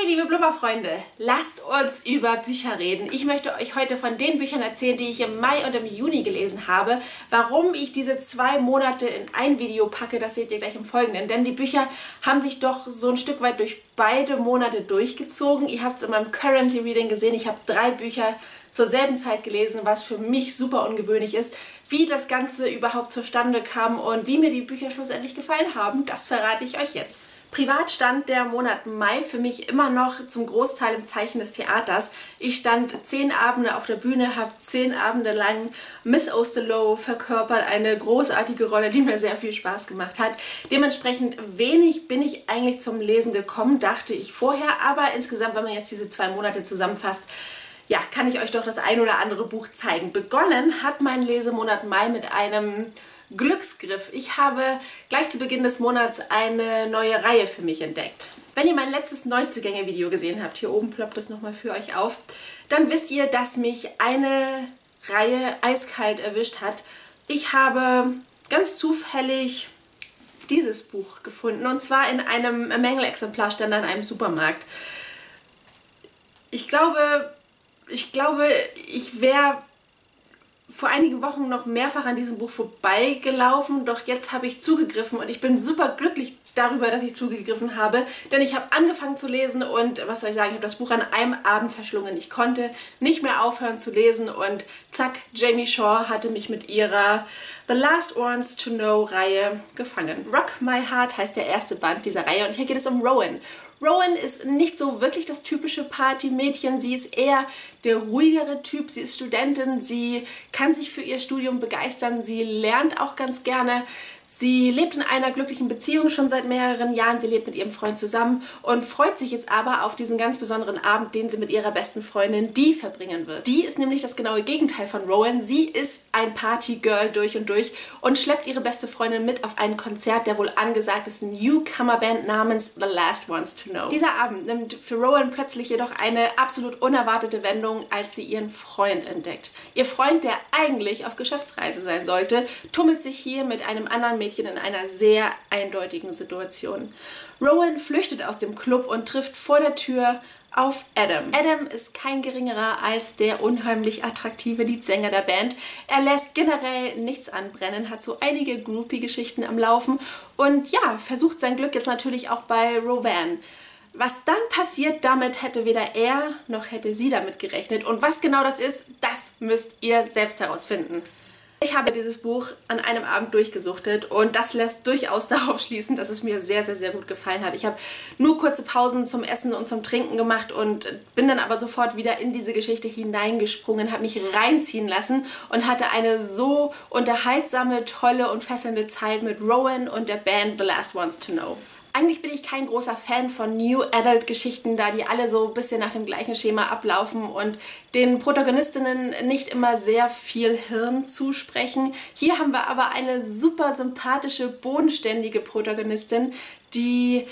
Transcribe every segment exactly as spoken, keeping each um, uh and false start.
Hi liebe Blubberfreunde, lasst uns über Bücher reden. Ich möchte euch heute von den Büchern erzählen, die ich im Mai und im Juni gelesen habe. Warum ich diese zwei Monate in ein Video packe, das seht ihr gleich im Folgenden. Denn die Bücher haben sich doch so ein Stück weit durch beide Monate durchgezogen. Ihr habt es in meinem Currently Reading gesehen, ich habe drei Bücher zur selben Zeit gelesen, was für mich super ungewöhnlich ist. Wie das Ganze überhaupt zustande kam und wie mir die Bücher schlussendlich gefallen haben, das verrate ich euch jetzt. Privat stand der Monat Mai für mich immer noch zum Großteil im Zeichen des Theaters. Ich stand zehn Abende auf der Bühne, habe zehn Abende lang Miss Osterloh verkörpert, eine großartige Rolle, die mir sehr viel Spaß gemacht hat. Dementsprechend wenig bin ich eigentlich zum Lesen gekommen, dachte ich vorher, aber insgesamt, wenn man jetzt diese zwei Monate zusammenfasst, ja, kann ich euch doch das ein oder andere Buch zeigen. Begonnen hat mein Lesemonat Mai mit einem Glücksgriff. Ich habe gleich zu Beginn des Monats eine neue Reihe für mich entdeckt. Wenn ihr mein letztes Neuzugänge-Video gesehen habt, hier oben ploppt es nochmal für euch auf, dann wisst ihr, dass mich eine Reihe eiskalt erwischt hat. Ich habe ganz zufällig dieses Buch gefunden, und zwar in einem Mängelexemplar, stand an einem Supermarkt. Ich glaube, ich glaube, ich wäre vor einigen Wochen noch mehrfach an diesem Buch vorbeigelaufen, doch jetzt habe ich zugegriffen und ich bin super glücklich darüber, dass ich zugegriffen habe, denn ich habe angefangen zu lesen und was soll ich sagen, ich habe das Buch an einem Abend verschlungen. Ich konnte nicht mehr aufhören zu lesen und zack, Jamie Shaw hatte mich mit ihrer The Last Ones to Know Reihe gefangen. Rock My Heart heißt der erste Band dieser Reihe und hier geht es um Rowan. Rowan ist nicht so wirklich das typische Partymädchen, sie ist eher der ruhigere Typ, sie ist Studentin, sie kann sich für ihr Studium begeistern, sie lernt auch ganz gerne, sie lebt in einer glücklichen Beziehung schon seit mehreren Jahren, sie lebt mit ihrem Freund zusammen und freut sich jetzt aber auf diesen ganz besonderen Abend, den sie mit ihrer besten Freundin Dee verbringen wird. Dee ist nämlich das genaue Gegenteil von Rowan, sie ist ein Partygirl durch und durch und schleppt ihre beste Freundin mit auf ein Konzert der wohl angesagtesten Newcomer-Band namens The Last Ones to Know. Dieser Abend nimmt für Rowan plötzlich jedoch eine absolut unerwartete Wendung, als sie ihren Freund entdeckt. Ihr Freund, der eigentlich auf Geschäftsreise sein sollte, tummelt sich hier mit einem anderen Mädchen in einer sehr eindeutigen Situation. Rowan flüchtet aus dem Club und trifft vor der Tür auf Adam. Adam ist kein geringerer als der unheimlich attraktive Leadsänger der Band. Er lässt generell nichts anbrennen, hat so einige Groupie-Geschichten am Laufen und ja, versucht sein Glück jetzt natürlich auch bei Rowan. Was dann passiert, damit hätte weder er noch hätte sie damit gerechnet. Und was genau das ist, das müsst ihr selbst herausfinden. Ich habe dieses Buch an einem Abend durchgesuchtet und das lässt durchaus darauf schließen, dass es mir sehr, sehr, sehr gut gefallen hat. Ich habe nur kurze Pausen zum Essen und zum Trinken gemacht und bin dann aber sofort wieder in diese Geschichte hineingesprungen, habe mich reinziehen lassen und hatte eine so unterhaltsame, tolle und fesselnde Zeit mit Rowan und der Band The Last Ones to Know. Eigentlich bin ich kein großer Fan von New Adult Geschichten, da die alle so ein bisschen nach dem gleichen Schema ablaufen und den Protagonistinnen nicht immer sehr viel Hirn zusprechen. Hier haben wir aber eine super sympathische, bodenständige Protagonistin, die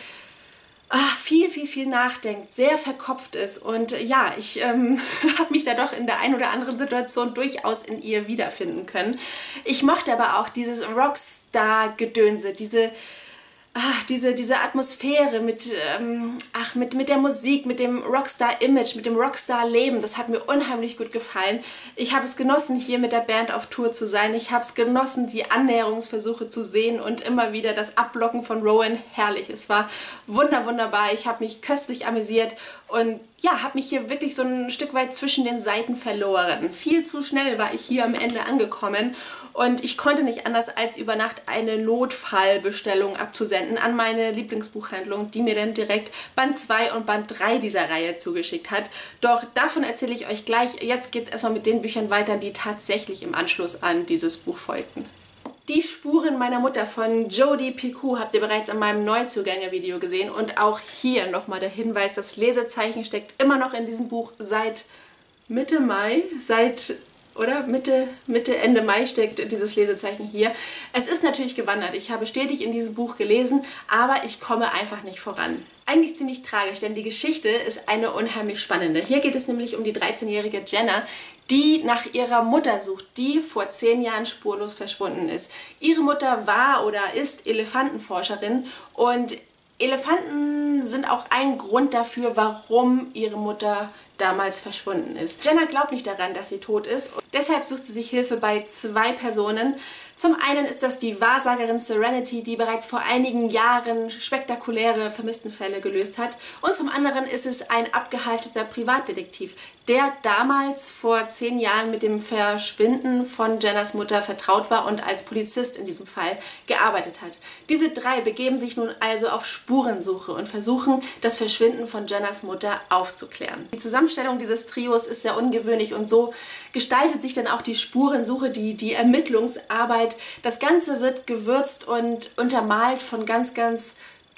ach, viel, viel, viel nachdenkt, sehr verkopft ist und ja, ich ähm, habe mich da doch in der einen oder anderen Situation durchaus in ihr wiederfinden können. Ich mochte aber auch dieses Rockstar-Gedönse, diese Ach, diese, diese Atmosphäre mit, ähm, ach, mit, mit der Musik, mit dem Rockstar-Image, mit dem Rockstar-Leben, das hat mir unheimlich gut gefallen. Ich habe es genossen, hier mit der Band auf Tour zu sein. Ich habe es genossen, die Annäherungsversuche zu sehen und immer wieder das Ablocken von Rowan. Herrlich, es war wunder, wunderbar. Ich habe mich köstlich amüsiert und ja, habe mich hier wirklich so ein Stück weit zwischen den Seiten verloren. Viel zu schnell war ich hier am Ende angekommen und ich konnte nicht anders, als über Nacht eine Notfallbestellung abzusenden an meine Lieblingsbuchhandlung, die mir dann direkt Band zwei und Band drei dieser Reihe zugeschickt hat. Doch davon erzähle ich euch gleich. Jetzt geht es erstmal mit den Büchern weiter, die tatsächlich im Anschluss an dieses Buch folgten. Die Spuren meiner Mutter von Jodi Picoult habt ihr bereits in meinem Neuzugänge-Video gesehen und auch hier nochmal der Hinweis, das Lesezeichen steckt immer noch in diesem Buch seit Mitte Mai, seit, oder? Mitte, Mitte, Ende Mai steckt dieses Lesezeichen hier. Es ist natürlich gewandert, ich habe stetig in diesem Buch gelesen, aber ich komme einfach nicht voran. Eigentlich ziemlich tragisch, denn die Geschichte ist eine unheimlich spannende. Hier geht es nämlich um die dreizehnjährige Jenna, die nach ihrer Mutter sucht, die vor zehn Jahren spurlos verschwunden ist. Ihre Mutter war oder ist Elefantenforscherin und Elefanten sind auch ein Grund dafür, warum ihre Mutter damals verschwunden ist. Jenna glaubt nicht daran, dass sie tot ist. Und deshalb sucht sie sich Hilfe bei zwei Personen. Zum einen ist das die Wahrsagerin Serenity, die bereits vor einigen Jahren spektakuläre Vermisstenfälle gelöst hat. Und zum anderen ist es ein abgehalfterter Privatdetektiv, der damals vor zehn Jahren mit dem Verschwinden von Jennas Mutter vertraut war und als Polizist in diesem Fall gearbeitet hat. Diese drei begeben sich nun also auf Spurensuche und versuchen, das Verschwinden von Jennas Mutter aufzuklären. Die Zusammenstellung dieses Trios ist sehr ungewöhnlich und so gestaltet sich dann auch die Spurensuche, die, die Ermittlungsarbeit. Das Ganze wird gewürzt und untermalt von ganz, ganz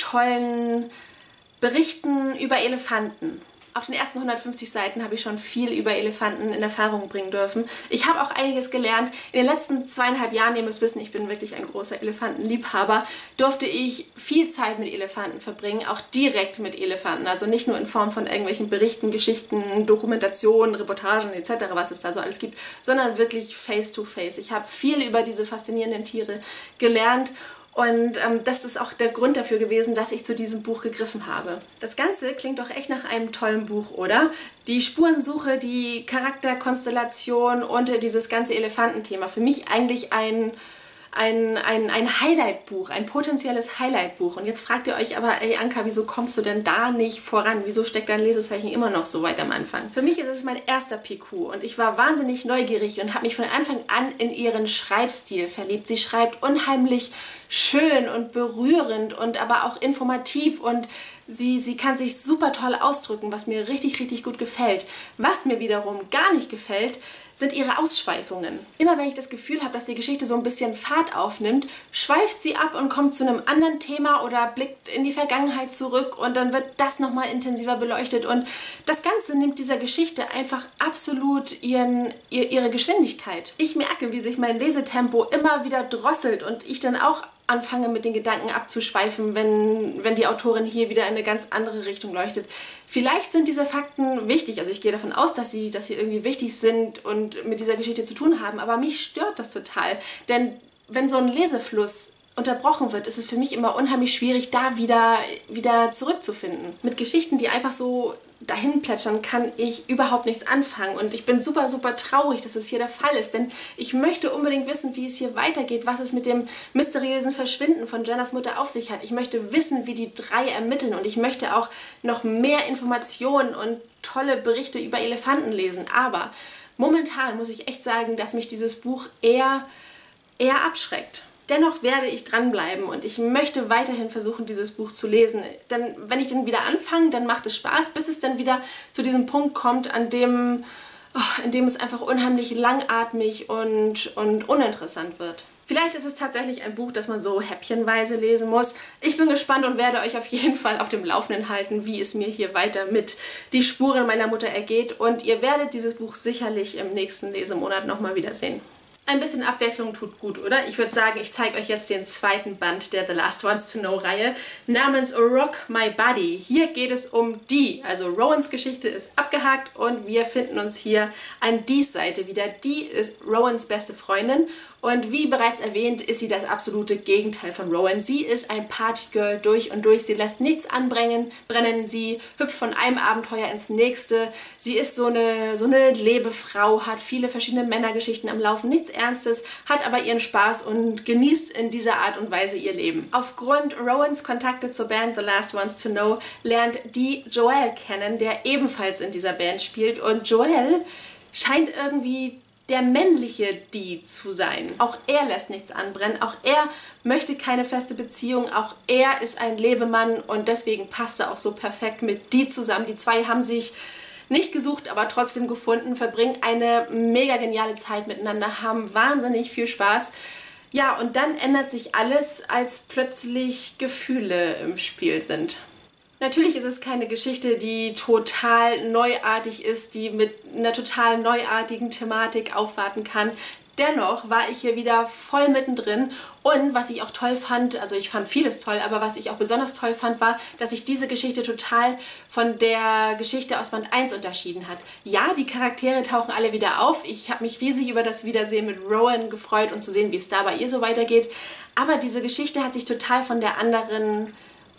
tollen Berichten über Elefanten. Auf den ersten hundertfünfzig Seiten habe ich schon viel über Elefanten in Erfahrung bringen dürfen. Ich habe auch einiges gelernt. In den letzten zweieinhalb Jahren, ihr müsst wissen, ich bin wirklich ein großer Elefantenliebhaber, durfte ich viel Zeit mit Elefanten verbringen, auch direkt mit Elefanten. Also nicht nur in Form von irgendwelchen Berichten, Geschichten, Dokumentationen, Reportagen et cetera, was es da so alles gibt, sondern wirklich face to face. Ich habe viel über diese faszinierenden Tiere gelernt. Und ähm, das ist auch der Grund dafür gewesen, dass ich zu diesem Buch gegriffen habe. Das Ganze klingt doch echt nach einem tollen Buch, oder? Die Spurensuche, die Charakterkonstellation und äh, dieses ganze Elefantenthema. Für mich eigentlich ein, ein, ein, ein Highlight-Buch, ein potenzielles Highlight-Buch. Und jetzt fragt ihr euch aber, ey Anka, wieso kommst du denn da nicht voran? Wieso steckt dein Lesezeichen immer noch so weit am Anfang? Für mich ist es mein erster P Q und ich war wahnsinnig neugierig und habe mich von Anfang an in ihren Schreibstil verliebt. Sie schreibt unheimlich schön und berührend und aber auch informativ und sie, sie kann sich super toll ausdrücken, was mir richtig, richtig gut gefällt. Was mir wiederum gar nicht gefällt, sind ihre Ausschweifungen. Immer wenn ich das Gefühl habe, dass die Geschichte so ein bisschen Fahrt aufnimmt, schweift sie ab und kommt zu einem anderen Thema oder blickt in die Vergangenheit zurück und dann wird das nochmal intensiver beleuchtet und das Ganze nimmt dieser Geschichte einfach absolut ihren, ihr, ihre Geschwindigkeit. Ich merke, wie sich mein Lesetempo immer wieder drosselt und ich dann auch anfange mit den Gedanken abzuschweifen, wenn, wenn die Autorin hier wieder in eine ganz andere Richtung leuchtet. Vielleicht sind diese Fakten wichtig, also ich gehe davon aus, dass sie, dass sie irgendwie wichtig sind und mit dieser Geschichte zu tun haben, aber mich stört das total, denn wenn so ein Lesefluss unterbrochen wird, ist es für mich immer unheimlich schwierig, da wieder, wieder zurückzufinden. Mit Geschichten, die einfach so dahin plätschern, kann ich überhaupt nichts anfangen und ich bin super, super traurig, dass es hier der Fall ist, denn ich möchte unbedingt wissen, wie es hier weitergeht, was es mit dem mysteriösen Verschwinden von Jennas Mutter auf sich hat. Ich möchte wissen, wie die drei ermitteln und ich möchte auch noch mehr Informationen und tolle Berichte über Elefanten lesen, aber momentan muss ich echt sagen, dass mich dieses Buch eher, eher abschreckt. Dennoch werde ich dranbleiben und ich möchte weiterhin versuchen, dieses Buch zu lesen. Denn wenn ich dann wieder anfange, dann macht es Spaß, bis es dann wieder zu diesem Punkt kommt, an dem, oh, in dem es einfach unheimlich langatmig und, und uninteressant wird. Vielleicht ist es tatsächlich ein Buch, das man so häppchenweise lesen muss. Ich bin gespannt und werde euch auf jeden Fall auf dem Laufenden halten, wie es mir hier weiter mit Die Spuren meiner Mutter ergeht. Und ihr werdet dieses Buch sicherlich im nächsten Lesemonat nochmal wiedersehen. Ein bisschen Abwechslung tut gut, oder? Ich würde sagen, ich zeige euch jetzt den zweiten Band der The Last Ones to Know-Reihe namens Rock My Body. Hier geht es um Dee, also Rowans Geschichte ist abgehakt und wir finden uns hier an Dees Seite wieder. Dee ist Rowans beste Freundin und wie bereits erwähnt, ist sie das absolute Gegenteil von Rowan. Sie ist ein Partygirl durch und durch. Sie lässt nichts anbrennen, brennen. Sie hüpft von einem Abenteuer ins nächste. Sie ist so eine, so eine Lebefrau, hat viele verschiedene Männergeschichten am Laufen, nichts Ernstes, hat aber ihren Spaß und genießt in dieser Art und Weise ihr Leben. Aufgrund Rowans Kontakte zur Band The Last Ones to Know lernt Dee Joel kennen, der ebenfalls in dieser Band spielt und Joel scheint irgendwie der männliche Dee zu sein. Auch er lässt nichts anbrennen, auch er möchte keine feste Beziehung, auch er ist ein Lebemann und deswegen passt er auch so perfekt mit Dee zusammen. Die zwei haben sich nicht gesucht, aber trotzdem gefunden, verbringen eine mega geniale Zeit miteinander, haben wahnsinnig viel Spaß. Ja, und dann ändert sich alles, als plötzlich Gefühle im Spiel sind. Natürlich ist es keine Geschichte, die total neuartig ist, die mit einer total neuartigen Thematik aufwarten kann. Dennoch war ich hier wieder voll mittendrin und was ich auch toll fand, also ich fand vieles toll, aber was ich auch besonders toll fand, war, dass sich diese Geschichte total von der Geschichte aus Band eins unterschieden hat. Ja, die Charaktere tauchen alle wieder auf. Ich habe mich riesig über das Wiedersehen mit Rowan gefreut und zu sehen, wie es da bei ihr so weitergeht. Aber diese Geschichte hat sich total von der anderen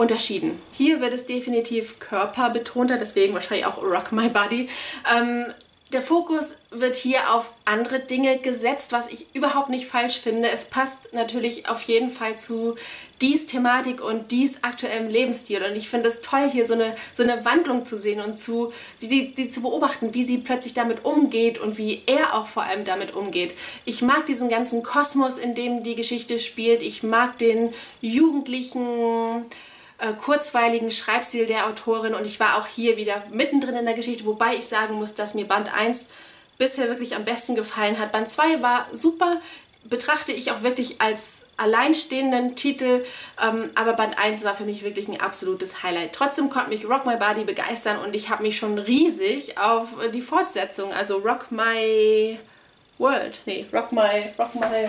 unterschieden. Hier wird es definitiv körperbetonter, deswegen wahrscheinlich auch Rock My Body. Ähm, Der Fokus wird hier auf andere Dinge gesetzt, was ich überhaupt nicht falsch finde. Es passt natürlich auf jeden Fall zu dies Thematik und dies aktuellem Lebensstil. Und ich finde es toll, hier so eine, so eine Wandlung zu sehen und zu, sie, sie zu beobachten, wie sie plötzlich damit umgeht und wie er auch vor allem damit umgeht. Ich mag diesen ganzen Kosmos, in dem die Geschichte spielt. Ich mag den jugendlichen, kurzweiligen Schreibstil der Autorin und ich war auch hier wieder mittendrin in der Geschichte, wobei ich sagen muss, dass mir Band eins bisher wirklich am besten gefallen hat. Band zwei war super, betrachte ich auch wirklich als alleinstehenden Titel, ähm, aber Band eins war für mich wirklich ein absolutes Highlight. Trotzdem konnte mich Rock My Body begeistern und ich habe mich schon riesig auf die Fortsetzung, also Rock My World, nee, Rock My, Rock My,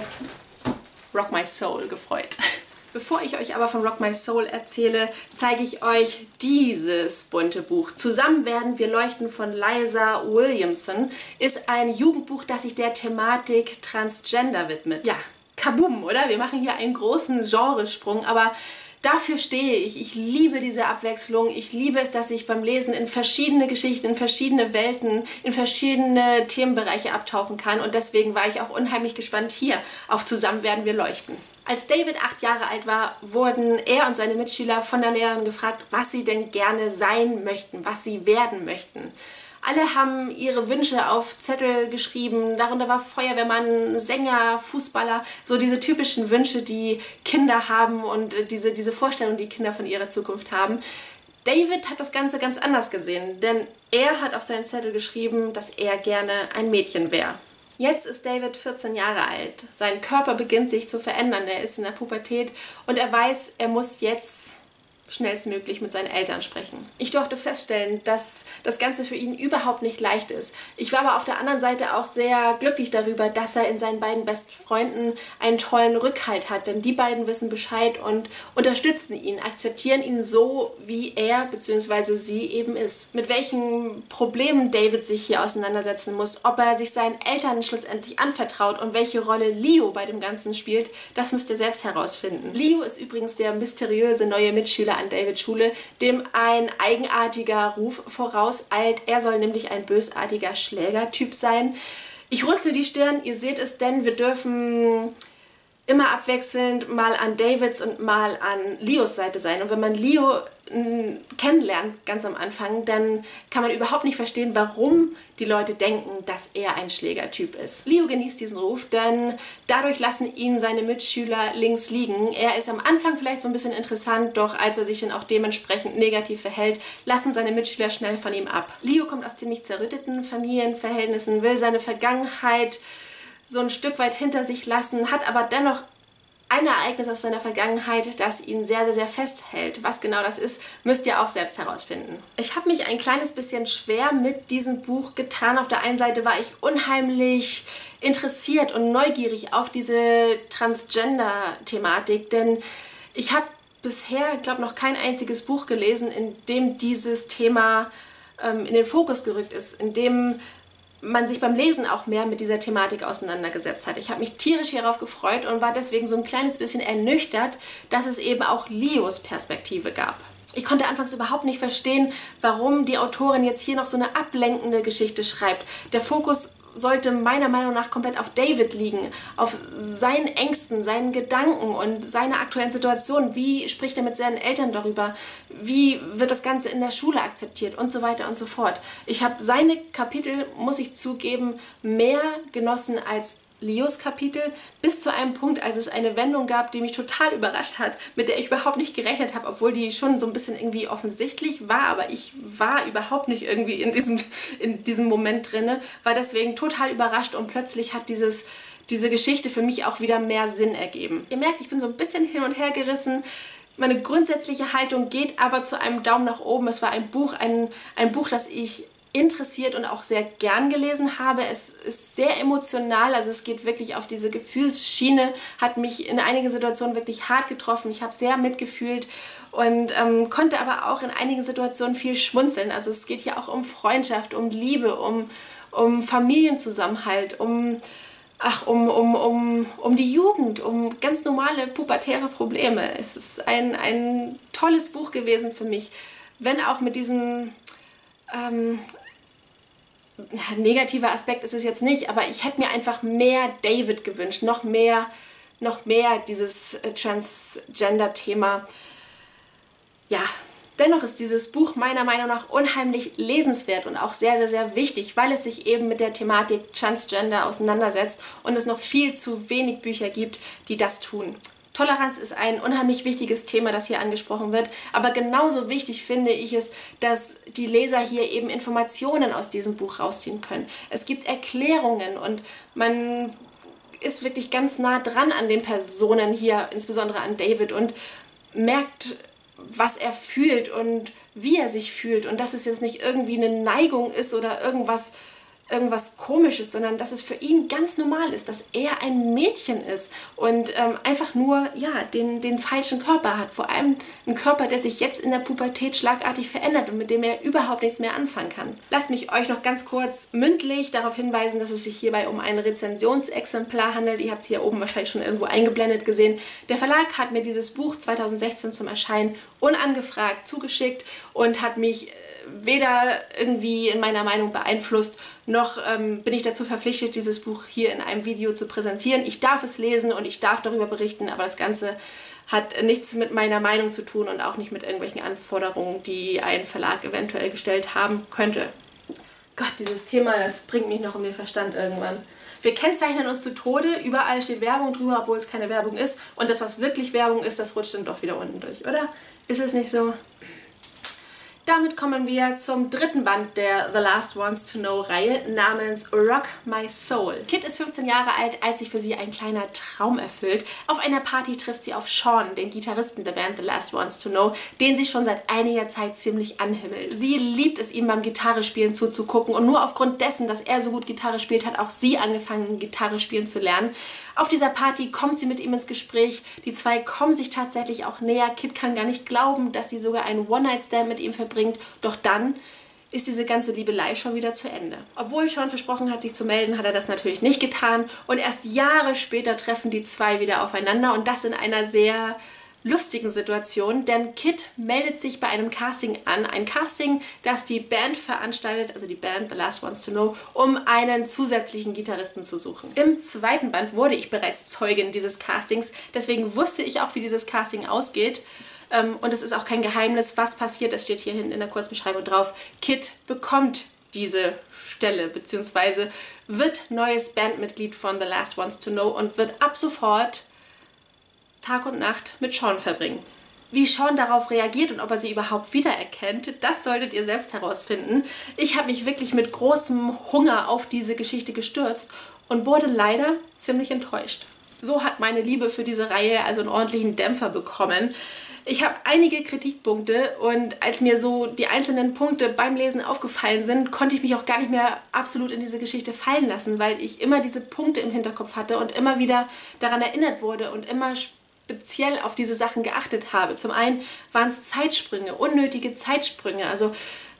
Rock My Soul gefreut. Bevor ich euch aber von Rock My Soul erzähle, zeige ich euch dieses bunte Buch. Zusammen werden wir leuchten von Liza Williamson. Ist ein Jugendbuch, das sich der Thematik Transgender widmet. Ja, kaboom, oder? Wir machen hier einen großen Genresprung, aber dafür stehe ich. Ich liebe diese Abwechslung. Ich liebe es, dass ich beim Lesen in verschiedene Geschichten, in verschiedene Welten, in verschiedene Themenbereiche abtauchen kann. Und deswegen war ich auch unheimlich gespannt hier auf Zusammen werden wir leuchten. Als David acht Jahre alt war, wurden er und seine Mitschüler von der Lehrerin gefragt, was sie denn gerne sein möchten, was sie werden möchten. Alle haben ihre Wünsche auf Zettel geschrieben, darunter war Feuerwehrmann, Sänger, Fußballer, so diese typischen Wünsche, die Kinder haben und diese, diese Vorstellung, die Kinder von ihrer Zukunft haben. David hat das Ganze ganz anders gesehen, denn er hat auf seinen Zettel geschrieben, dass er gerne ein Mädchen wäre. Jetzt ist David vierzehn Jahre alt. Sein Körper beginnt sich zu verändern. Er ist in der Pubertät und er weiß, er muss jetzt schnellstmöglich mit seinen Eltern sprechen. Ich durfte feststellen, dass das Ganze für ihn überhaupt nicht leicht ist. Ich war aber auf der anderen Seite auch sehr glücklich darüber, dass er in seinen beiden besten Freunden einen tollen Rückhalt hat, denn die beiden wissen Bescheid und unterstützen ihn, akzeptieren ihn so, wie er bzw. sie eben ist. Mit welchen Problemen David sich hier auseinandersetzen muss, ob er sich seinen Eltern schlussendlich anvertraut und welche Rolle Leo bei dem Ganzen spielt, das müsst ihr selbst herausfinden. Leo ist übrigens der mysteriöse neue Mitschüler an Davids Schule, dem ein eigenartiger Ruf vorauseilt. Er soll nämlich ein bösartiger Schlägertyp sein. Ich runzel die Stirn, ihr seht es, denn wir dürfen immer abwechselnd mal an Davids und mal an Leos Seite sein. Und wenn man Leo mh, kennenlernt, ganz am Anfang, dann kann man überhaupt nicht verstehen, warum die Leute denken, dass er ein Schlägertyp ist. Leo genießt diesen Ruf, denn dadurch lassen ihn seine Mitschüler links liegen. Er ist am Anfang vielleicht so ein bisschen interessant, doch als er sich dann auch dementsprechend negativ verhält, lassen seine Mitschüler schnell von ihm ab. Leo kommt aus ziemlich zerrütteten Familienverhältnissen, will seine Vergangenheit so ein Stück weit hinter sich lassen, hat aber dennoch ein Ereignis aus seiner Vergangenheit, das ihn sehr, sehr, sehr festhält. Was genau das ist, müsst ihr auch selbst herausfinden. Ich habe mich ein kleines bisschen schwer mit diesem Buch getan. Auf der einen Seite war ich unheimlich interessiert und neugierig auf diese Transgender-Thematik, denn ich habe bisher, glaube ich, noch kein einziges Buch gelesen, in dem dieses Thema ähm, in den Fokus gerückt ist, in dem man sich beim Lesen auch mehr mit dieser Thematik auseinandergesetzt hat. Ich habe mich tierisch hierauf gefreut und war deswegen so ein kleines bisschen ernüchtert, dass es eben auch Leos Perspektive gab. Ich konnte anfangs überhaupt nicht verstehen, warum die Autorin jetzt hier noch so eine ablenkende Geschichte schreibt. Der Fokus sollte meiner Meinung nach komplett auf David liegen, auf seinen Ängsten, seinen Gedanken und seiner aktuellen Situation. Wie spricht er mit seinen Eltern darüber? Wie wird das Ganze in der Schule akzeptiert? Und so weiter und so fort. Ich habe seine Kapitel, muss ich zugeben, mehr genossen als Leos Kapitel, bis zu einem Punkt, als es eine Wendung gab, die mich total überrascht hat, mit der ich überhaupt nicht gerechnet habe, obwohl die schon so ein bisschen irgendwie offensichtlich war, aber ich war überhaupt nicht irgendwie in diesem, in diesem Moment drin, war deswegen total überrascht und plötzlich hat dieses, diese Geschichte für mich auch wieder mehr Sinn ergeben. Ihr merkt, ich bin so ein bisschen hin und her gerissen. Meine grundsätzliche Haltung geht aber zu einem Daumen nach oben. Es war ein Buch, ein, ein Buch, das ich interessiert und auch sehr gern gelesen habe. Es ist sehr emotional, also es geht wirklich auf diese Gefühlsschiene, hat mich in einigen Situationen wirklich hart getroffen. Ich habe sehr mitgefühlt und ähm, konnte aber auch in einigen Situationen viel schmunzeln. Also es geht hier auch um Freundschaft, um Liebe, um, um Familienzusammenhalt, um ach, um, um, um, um die Jugend, um ganz normale pubertäre Probleme. Es ist ein, ein tolles Buch gewesen für mich, wenn auch mit diesem ähm, negativer Aspekt ist es jetzt nicht, aber ich hätte mir einfach mehr David gewünscht, noch mehr, noch mehr dieses äh, Transgender-Thema. Ja, dennoch ist dieses Buch meiner Meinung nach unheimlich lesenswert und auch sehr, sehr, sehr wichtig, weil es sich eben mit der Thematik Transgender auseinandersetzt und es noch viel zu wenig Bücher gibt, die das tun. Toleranz ist ein unheimlich wichtiges Thema, das hier angesprochen wird, aber genauso wichtig finde ich es, dass die Leser hier eben Informationen aus diesem Buch rausziehen können. Es gibt Erklärungen und man ist wirklich ganz nah dran an den Personen hier, insbesondere an David, und merkt, was er fühlt und wie er sich fühlt und dass es jetzt nicht irgendwie eine Neigung ist oder irgendwas, irgendwas Komisches, sondern dass es für ihn ganz normal ist, dass er ein Mädchen ist und ähm, einfach nur ja, den, den falschen Körper hat. Vor allem einen Körper, der sich jetzt in der Pubertät schlagartig verändert und mit dem er überhaupt nichts mehr anfangen kann. Lasst mich euch noch ganz kurz mündlich darauf hinweisen, dass es sich hierbei um ein Rezensionsexemplar handelt. Ihr habt es hier oben wahrscheinlich schon irgendwo eingeblendet gesehen. Der Verlag hat mir dieses Buch zweitausendsechzehn zum Erscheinen unangefragt zugeschickt und hat mich weder irgendwie in meiner Meinung beeinflusst, noch ähm, bin ich dazu verpflichtet, dieses Buch hier in einem Video zu präsentieren. Ich darf es lesen und ich darf darüber berichten, aber das Ganze hat nichts mit meiner Meinung zu tun und auch nicht mit irgendwelchen Anforderungen, die ein Verlag eventuell gestellt haben könnte. Gott, dieses Thema, das bringt mich noch um den Verstand irgendwann. Wir kennzeichnen uns zu Tode, überall steht Werbung drüber, obwohl es keine Werbung ist. Und das, was wirklich Werbung ist, das rutscht dann doch wieder unten durch, oder? Ist es nicht so? Damit kommen wir zum dritten Band der The Last Ones to Know Reihe namens Rock My Soul. Kit ist fünfzehn Jahre alt, als sich für sie ein kleiner Traum erfüllt. Auf einer Party trifft sie auf Sean, den Gitarristen der Band The Last Ones to Know, den sie schon seit einiger Zeit ziemlich anhimmelt. Sie liebt es, ihm beim Gitarrespielen zuzugucken und nur aufgrund dessen, dass er so gut Gitarre spielt, hat auch sie angefangen, Gitarre spielen zu lernen. Auf dieser Party kommt sie mit ihm ins Gespräch. Die zwei kommen sich tatsächlich auch näher. Kit kann gar nicht glauben, dass sie sogar einen One-Night-Stand mit ihm verbringt. Doch dann ist diese ganze Liebelei schon wieder zu Ende. Obwohl Sean versprochen hat, sich zu melden, hat er das natürlich nicht getan. Und erst Jahre später treffen die zwei wieder aufeinander. Und das in einer sehr lustigen Situation, denn Kit meldet sich bei einem Casting an. Ein Casting, das die Band veranstaltet, also die Band The Last Ones to Know, um einen zusätzlichen Gitarristen zu suchen. Im zweiten Band wurde ich bereits Zeugin dieses Castings, deswegen wusste ich auch, wie dieses Casting ausgeht. Und es ist auch kein Geheimnis, was passiert. Es steht hier hinten in der Kurzbeschreibung drauf. Kit bekommt diese Stelle, beziehungsweise wird neues Bandmitglied von The Last Ones to Know und wird ab sofort Tag und Nacht mit Sean verbringen. Wie Sean darauf reagiert und ob er sie überhaupt wiedererkennt, das solltet ihr selbst herausfinden. Ich habe mich wirklich mit großem Hunger auf diese Geschichte gestürzt und wurde leider ziemlich enttäuscht. So hat meine Liebe für diese Reihe also einen ordentlichen Dämpfer bekommen. Ich habe einige Kritikpunkte und als mir so die einzelnen Punkte beim Lesen aufgefallen sind, konnte ich mich auch gar nicht mehr absolut in diese Geschichte fallen lassen, weil ich immer diese Punkte im Hinterkopf hatte und immer wieder daran erinnert wurde und immer speziell auf diese Sachen geachtet habe. Zum einen waren es Zeitsprünge, unnötige Zeitsprünge. Also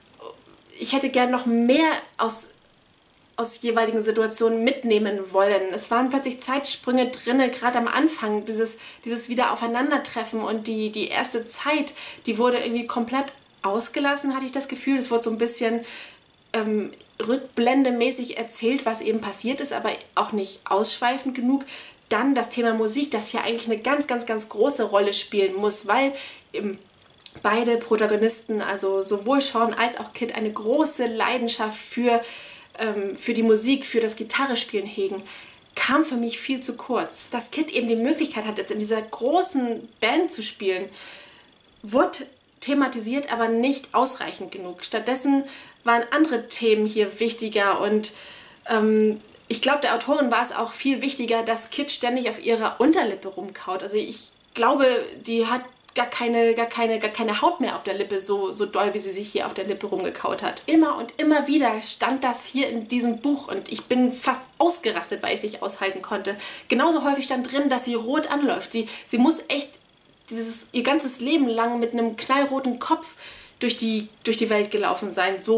ich hätte gern noch mehr aus, aus jeweiligen Situationen mitnehmen wollen. Es waren plötzlich Zeitsprünge drin, gerade am Anfang, dieses, dieses Wiederaufeinandertreffen und die, die erste Zeit, die wurde irgendwie komplett ausgelassen, hatte ich das Gefühl. Es wurde so ein bisschen ähm, rückblendemäßig erzählt, was eben passiert ist, aber auch nicht ausschweifend genug. Dann das Thema Musik, das hier eigentlich eine ganz, ganz, ganz große Rolle spielen muss, weil eben beide Protagonisten, also sowohl Sean als auch Kit, eine große Leidenschaft für, ähm, für die Musik, für das Gitarrespielen hegen, kam für mich viel zu kurz. Dass Kit eben die Möglichkeit hat, jetzt in dieser großen Band zu spielen, wurde thematisiert, aber nicht ausreichend genug. Stattdessen waren andere Themen hier wichtiger und ähm, ich glaube, der Autorin war es auch viel wichtiger, dass Kit ständig auf ihrer Unterlippe rumkaut. Also ich glaube, die hat gar keine, gar keine, gar keine Haut mehr auf der Lippe, so, so doll, wie sie sich hier auf der Lippe rumgekaut hat. Immer und immer wieder stand das hier in diesem Buch und ich bin fast ausgerastet, weil ich es nicht aushalten konnte. Genauso häufig stand drin, dass sie rot anläuft. Sie, sie muss echt dieses, ihr ganzes Leben lang mit einem knallroten Kopf durch die, durch die Welt gelaufen sein. So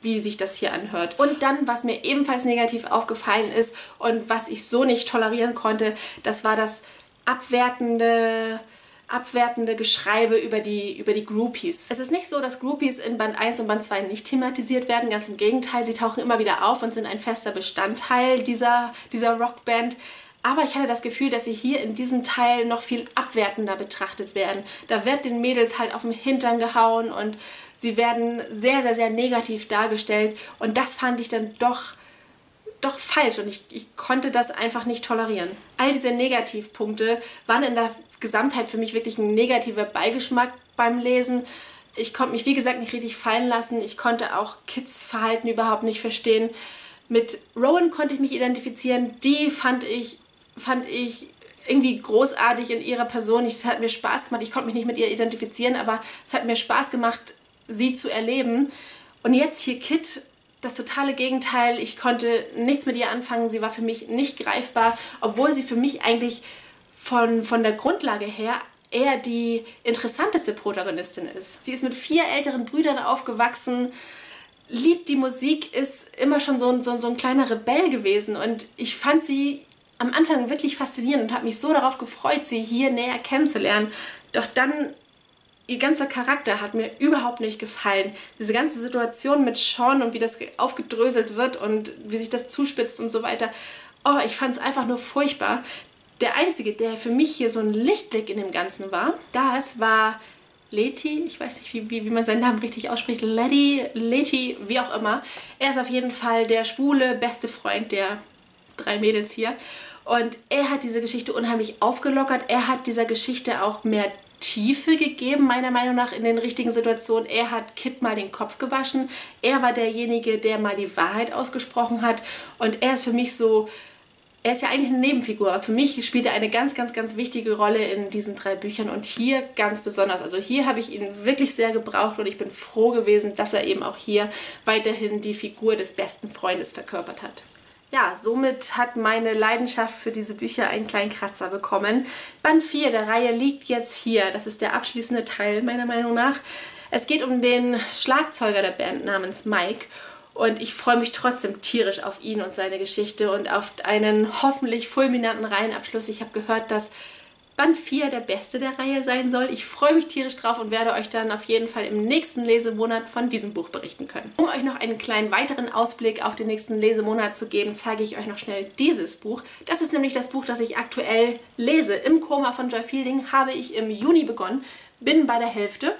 wie sich das hier anhört. Und dann, was mir ebenfalls negativ aufgefallen ist und was ich so nicht tolerieren konnte, das war das abwertende... abwertende Geschreibe über die, über die Groupies. Es ist nicht so, dass Groupies in Band eins und Band zwei nicht thematisiert werden, ganz im Gegenteil, sie tauchen immer wieder auf und sind ein fester Bestandteil dieser, dieser Rockband. Aber ich hatte das Gefühl, dass sie hier in diesem Teil noch viel abwertender betrachtet werden. Da wird den Mädels halt auf den Hintern gehauen und sie werden sehr, sehr, sehr negativ dargestellt. Und das fand ich dann doch, doch falsch und ich, ich konnte das einfach nicht tolerieren. All diese Negativpunkte waren in der Gesamtheit für mich wirklich ein negativer Beigeschmack beim Lesen. Ich konnte mich, wie gesagt, nicht richtig fallen lassen. Ich konnte auch Kids Verhalten überhaupt nicht verstehen. Mit Rowan konnte ich mich identifizieren. Die fand ich, fand ich irgendwie großartig in ihrer Person. Es hat mir Spaß gemacht. Ich konnte mich nicht mit ihr identifizieren, aber es hat mir Spaß gemacht, sie zu erleben. Und jetzt hier Kit, das totale Gegenteil. Ich konnte nichts mit ihr anfangen. Sie war für mich nicht greifbar, obwohl sie für mich eigentlich von, von der Grundlage her eher die interessanteste Protagonistin ist. Sie ist mit vier älteren Brüdern aufgewachsen, liebt die Musik, ist immer schon so ein, so, so ein kleiner Rebell gewesen und ich fand sie am Anfang wirklich faszinierend und habe mich so darauf gefreut, sie hier näher kennenzulernen. Doch dann, ihr ganzer Charakter hat mir überhaupt nicht gefallen. Diese ganze Situation mit Sean und wie das aufgedröselt wird und wie sich das zuspitzt und so weiter. Oh, ich fand es einfach nur furchtbar. Der Einzige, der für mich hier so ein Lichtblick in dem Ganzen war, das war Letty, ich weiß nicht, wie, wie, wie man seinen Namen richtig ausspricht, Letty, Letty, wie auch immer. Er ist auf jeden Fall der schwule beste Freund der drei Mädels hier. Und er hat diese Geschichte unheimlich aufgelockert. Er hat dieser Geschichte auch mehr Tiefe gegeben, meiner Meinung nach, in den richtigen Situationen. Er hat Kit mal den Kopf gewaschen. Er war derjenige, der mal die Wahrheit ausgesprochen hat. Und er ist für mich so... Er ist ja eigentlich eine Nebenfigur, aber für mich spielt er eine ganz, ganz, ganz wichtige Rolle in diesen drei Büchern und hier ganz besonders. Also hier habe ich ihn wirklich sehr gebraucht und ich bin froh gewesen, dass er eben auch hier weiterhin die Figur des besten Freundes verkörpert hat. Ja, somit hat meine Leidenschaft für diese Bücher einen kleinen Kratzer bekommen. Band vier der Reihe liegt jetzt hier. Das ist der abschließende Teil meiner Meinung nach. Es geht um den Schlagzeuger der Band namens Mike. Und ich freue mich trotzdem tierisch auf ihn und seine Geschichte und auf einen hoffentlich fulminanten Reihenabschluss. Ich habe gehört, dass Band vier der beste der Reihe sein soll. Ich freue mich tierisch drauf und werde euch dann auf jeden Fall im nächsten Lesemonat von diesem Buch berichten können. Um euch noch einen kleinen weiteren Ausblick auf den nächsten Lesemonat zu geben, zeige ich euch noch schnell dieses Buch. Das ist nämlich das Buch, das ich aktuell lese. Im Koma von Joy Fielding habe ich im Juni begonnen. Bin bei der Hälfte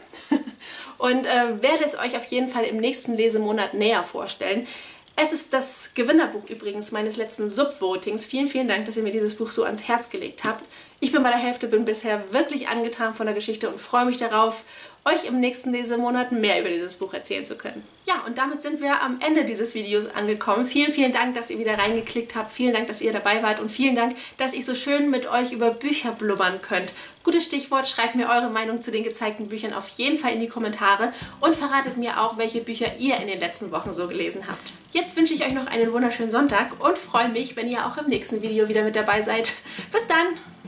und äh, werde es euch auf jeden Fall im nächsten Lesemonat näher vorstellen. Es ist das Gewinnerbuch übrigens meines letzten Subvotings. Vielen, vielen Dank, dass ihr mir dieses Buch so ans Herz gelegt habt. Ich bin bei der Hälfte, bin bisher wirklich angetan von der Geschichte und freue mich darauf, euch im nächsten Lesemonat mehr über dieses Buch erzählen zu können. Ja, und damit sind wir am Ende dieses Videos angekommen. Vielen, vielen Dank, dass ihr wieder reingeklickt habt. Vielen Dank, dass ihr dabei wart und vielen Dank, dass ich so schön mit euch über Bücher blubbern könnt. Gutes Stichwort, schreibt mir eure Meinung zu den gezeigten Büchern auf jeden Fall in die Kommentare und verratet mir auch, welche Bücher ihr in den letzten Wochen so gelesen habt. Jetzt wünsche ich euch noch einen wunderschönen Sonntag und freue mich, wenn ihr auch im nächsten Video wieder mit dabei seid. Bis dann!